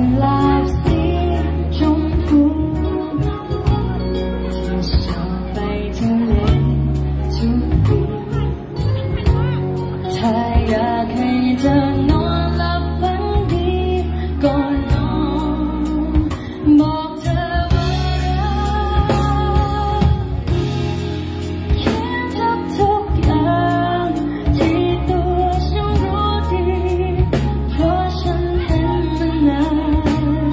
ลาบสีชมพูจะชอบไปทะเลทุกปีถ้าอยากให้เธอนอนหลับฝันดีก่อนนอนบอกเธอว่ารักเขียนทุกอย่างที่ตัวฉันรู้ดีเพราะฉันเห็นมันนาน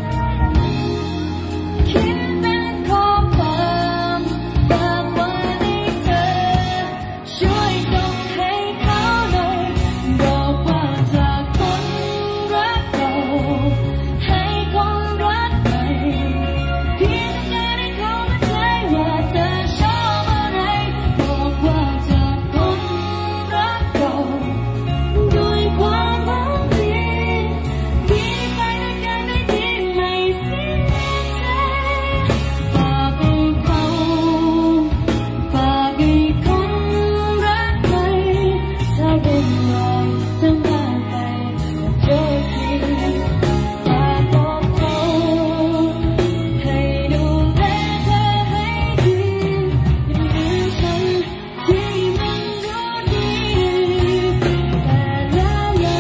เขียนเป็นข้อความฝากไว้ให้เธอช่วยส่งให้เขาหน่อยบอกว่าจากคนรักเก่าให้คนรักใหม่เพียงต้องการให้เขาเข้าใจว่าเธอชอบอะไรบอกว่าจากคนรักเก่าด้วยความหวังดีที่ไปด้วยกันได้ดีไม่เสียใจฝากให้เขาฝากให้คนรักใหม่ถ้าเป็นรอยจะมาไปขอโทษทีฝากบอกเขาให้ดูแลเธอให้ดีอย่าลืมฉันที่มันรู้ดีแต่ละ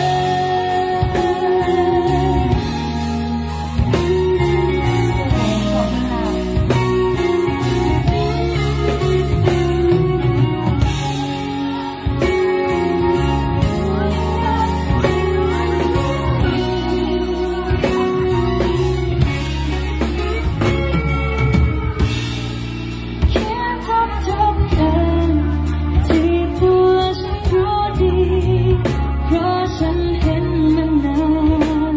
แค่ทุกอย่างที่ตัวฉันรู้ดีเพราะฉันเห็นมันนาน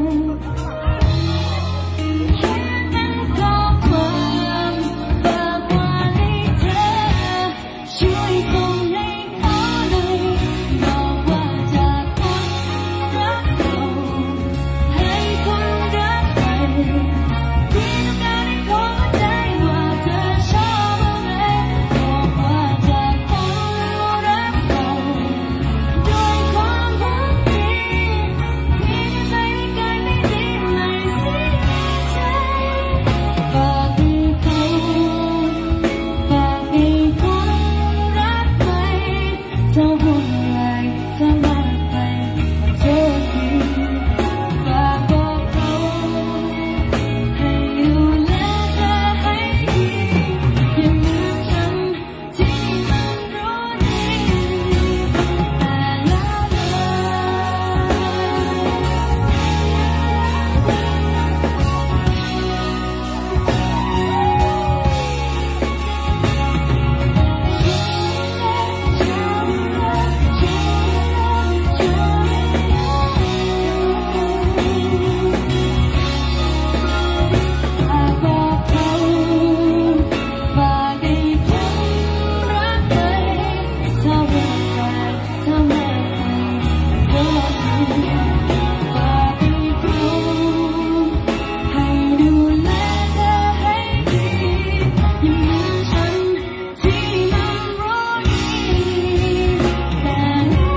แค่เป็นข้อความฝากไว้ให้เธอช่วยส่งให้เขาหน่อยบอกว่าจากคนรักเก่าให้คนรักใหม่เพียงต้องการให้เขาเข้าใจว่าเธอชอบอะไรบอกว่าจากคนรักเก่าด้วยความหวังดีที่จะไปด้วยกันได้ดีไม่เสียใจฝากให้เขาฝากให้คนรักใหม่ถ้าวุ่นวายถ้ามากไปขอโทษทีฝากบอกเขาให้ดูแลเธอให้ดีอย่าลืมฉันที่มันรู้ดีแต่ละฝากบอกเขาฝากให้คนรักใหม่ถ้าวุ่นวายถ้าไม่ไปขอโทษทีฝากให้เขาให้ดูแลเธอให้ดีอย่าลืมฉันที่มันรู้ดีแต่ละ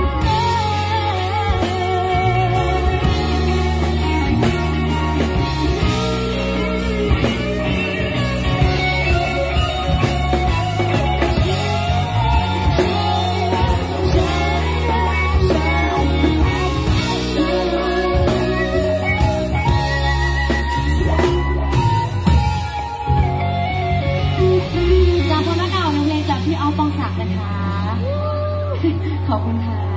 จากคนรักเก่าน้องเพลงจากพี่ออฟปองศักดิ์นะคะ ขอบคุณค่ะ